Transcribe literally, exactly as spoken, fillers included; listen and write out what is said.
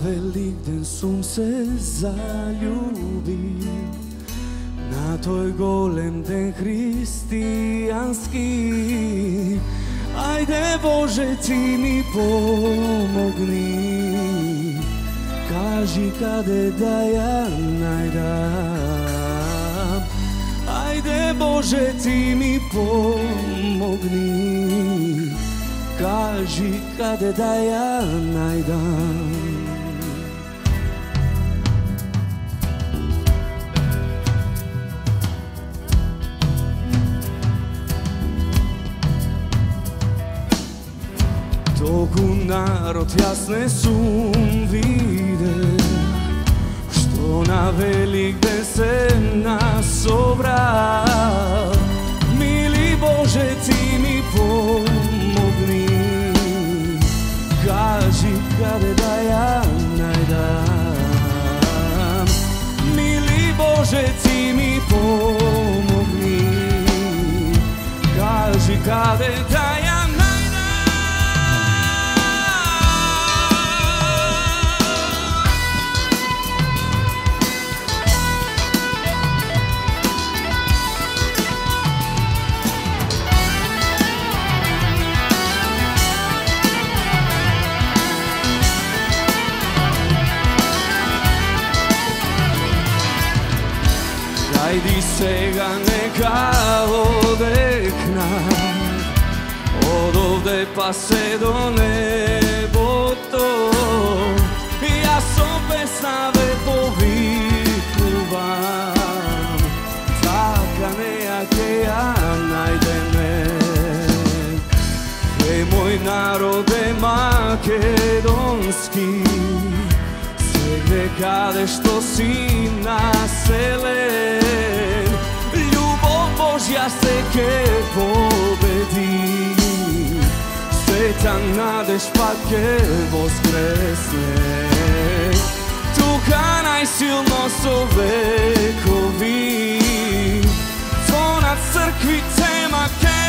Великден сум се заљубил, на тој голем ден христијански. Ајде Боже, ти ми помогни, кажи каде да ја најдам. Ајде Боже, ти ми помогни, кажи каде да ја најдам. Толку народ јас не сум видел, што на Великден се нас собрал. Мили Боже, ти ми помогни, кажи каде да ја најдам. Мили Боже, ти ми помогни, кажи каде да ја најдам. Ајди сега нека одекнам од овде па се до небото. Јас со песна ве повикувам, така неја ке ја најдеме. Е мој народе македонски, свегде каде што си населен, љубов Божја се ке победи, света надеж пак ке воскресне. Тука најсилно со векови, звонат црквите македонски.